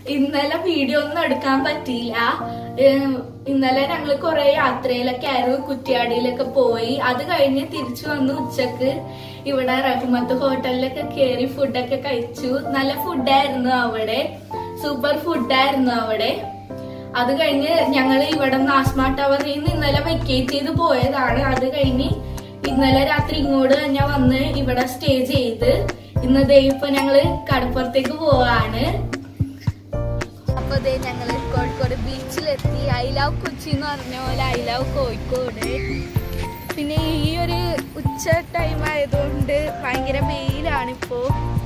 ഇന്നലെ വീഡിയോ ഒന്നും എടുക്കാൻ പറ്റിയില്ല. ഇന്നലെ ഞങ്ങള് കൊറേ യാത്രയിലൊക്കെ ആയിരുന്നു, കുറ്റ്യാടിയിലൊക്കെ പോയി. അത് കഴിഞ്ഞ് തിരിച്ചു വന്ന് ഉച്ചക്ക് ഇവിടെ റഹ്മത്ത് ഹോട്ടലിലൊക്കെ കേറി ഫുഡൊക്കെ കഴിച്ചു. നല്ല ഫുഡായിരുന്നു അവിടെ, സൂപ്പർ ഫുഡായിരുന്നു അവിടെ. അത് കഴിഞ്ഞ് ഞങ്ങള് ഇവിടെ നാസ്മ ടവറിൽ നിന്ന് ഇന്നലെ വെക്കേറ്റ് ചെയ്ത് പോയതാണ്. അത് കഴിഞ്ഞ് ഇന്നലെ രാത്രി ഇങ്ങോട്ട് തന്നെ വന്ന് ഇവിടെ സ്റ്റേ ചെയ്ത് ഇന്ന് ഇപ്പൊ ഞങ്ങള് കടപ്പുറത്തേക്ക് പോവാണ്. അപ്പൊ ഞങ്ങള് കോഴിക്കോട് ബീച്ചിലെത്തി. ഐ ലവ് കൊച്ചി എന്ന് പറഞ്ഞ പോലെ ഐ ലവ് കോഴിക്കോട്. പിന്നെ ഈ ഒരു ഉച്ച ടൈം ആയതുകൊണ്ട് ഭയങ്കര വെയിലാണിപ്പോ.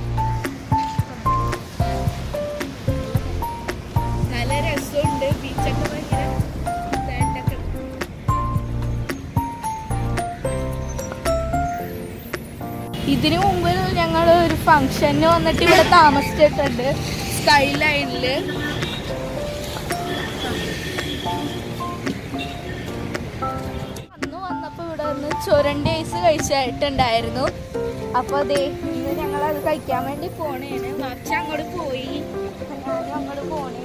നല്ല രസമുണ്ട് ബീച്ചൊക്കെ ഭയങ്കര. ഇതിനു മുമ്പ് ഞങ്ങൾ ഒരു ഫംഗ്ഷന് വന്നിട്ട് ഇവിടെ താമസിച്ചിട്ടുണ്ട്, സ്കൈ ലൈനില്. അന്ന് വന്നപ്പോ ഇവിടെ വന്ന് ചൊരണ്ടി ഐസ് കഴിച്ചായിട്ടുണ്ടായിരുന്നു. അപ്പൊ അതെ ഇന്ന് ഞങ്ങൾ അത് കഴിക്കാൻ വേണ്ടി പോണേണ്. മറിച്ച് അങ്ങോട്ട് പോയി, ഞാനും അങ്ങോട്ട് പോണേണ്.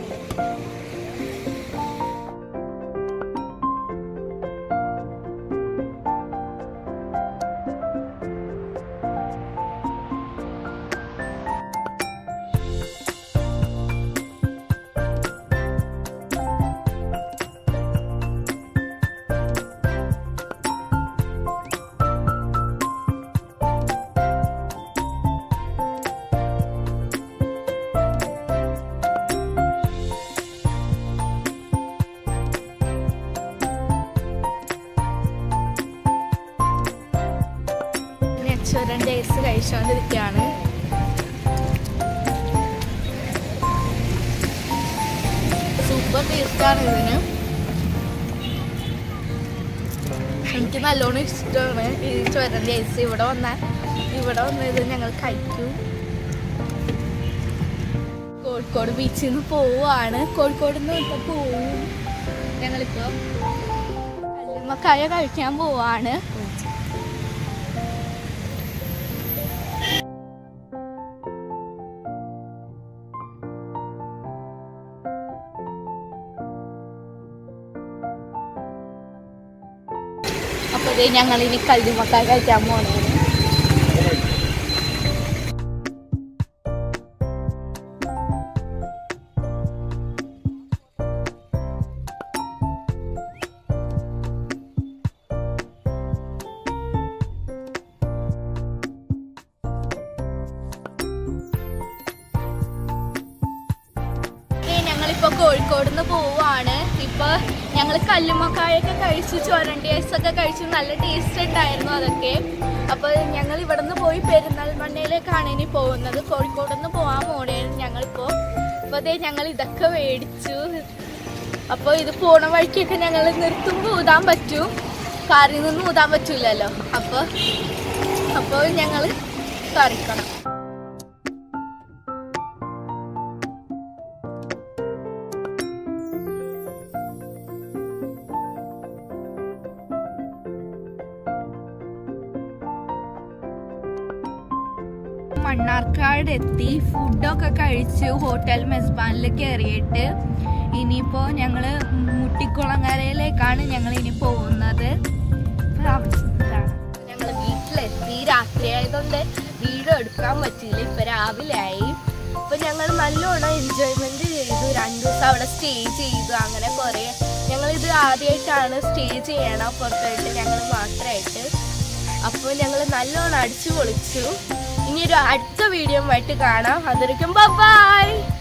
ചുരണ്ടി ഐസ് കഴിച്ചുകൊണ്ടിരിക്കുകയാണ്. സൂപ്പർ ടേസ്റ്റാണ് ഇതിന്. എനിക്ക് നല്ലോണം ഇഷ്ടമാണ് ഈ ചുരണ്ടി ഐസ്. ഇവിടെ വന്ന് ഇത് ഞങ്ങൾ കഴിക്കും. കോഴിക്കോട് ബീച്ചിൽ നിന്ന് പോവാണ്. കോഴിക്കോട് നിന്ന് ഇപ്പൊ പോവും. ഞങ്ങളിപ്പോ കല്ലുമ്മക്കായ കഴിക്കാൻ പോവാണ്. അപ്പൊ ഞങ്ങൾ ഇനി കല്ലുമ്മക്കായ കഴിക്കാൻ പോണേ. ഞങ്ങളിപ്പോ കോഴിക്കോട് നിന്ന് പോവാണ്. ഇപ്പൊ ഞങ്ങൾ കല്ലുമ്മക്കായൊക്കെ കഴിച്ചു, ചുരണ്ടി ഐസൊക്കെ കഴിച്ചു. നല്ല ടേസ്റ്റ് ഉണ്ടായിരുന്നു അതൊക്കെ. അപ്പൊ ഞങ്ങൾ ഇവിടെ നിന്ന് പോയി പെരിന്തൽമണ്ണയിലേക്കാണ് ഇനി പോകുന്നത്. കോഴിക്കോട് നിന്ന് പോകാൻ പോണേന്ന് ഞങ്ങളിപ്പോ. അപ്പൊ ഞങ്ങൾ ഇതൊക്കെ മേടിച്ചു. അപ്പൊ ഇത് പോണ വഴിക്കൊക്കെ ഞങ്ങൾ നിർത്തുമ്പോൾ ഊതാൻ പറ്റും, കാറിൽ നിന്ന് ഊതാൻ പറ്റൂലല്ലോ. അപ്പൊ ഞങ്ങൾ കറിക്കണം. മണ്ണാർക്കാട് എത്തി, ഫുഡൊക്കെ കഴിച്ച് ഹോട്ടൽ മെസ്ബാനിൽ കയറിയിട്ട് ഇനിയിപ്പോ ഞങ്ങള് മുട്ടിക്കുളങ്ങരയിലേക്കാണ് ഞങ്ങൾ ഇനി പോകുന്നത്. ഞങ്ങൾ വീട്ടിലെത്തി. രാത്രി ആയതുകൊണ്ട് വീഡിയോ എടുക്കാൻ പറ്റിയില്ല. ഇപ്പൊ രാവിലെ ആയി. അപ്പൊ ഞങ്ങൾ നല്ലോണം എൻജോയ്മെന്റ് ചെയ്തു. 2 ദിവസം അവിടെ സ്റ്റേ ചെയ്തു. അങ്ങനെ കുറെ ഞങ്ങളിത് ആദ്യമായിട്ടാണ് സ്റ്റേ ചെയ്യണം പുറത്തായിട്ട്, ഞങ്ങൾ മാത്രമായിട്ട്. അപ്പോൾ ഞങ്ങൾ നല്ലോണം അടിച്ചു പൊളിച്ചു. ഇനി ഒരു അടുത്ത വീഡിയോ ആയിട്ട് കാണാം. അതുവരെയ്ക്കും ബൈ.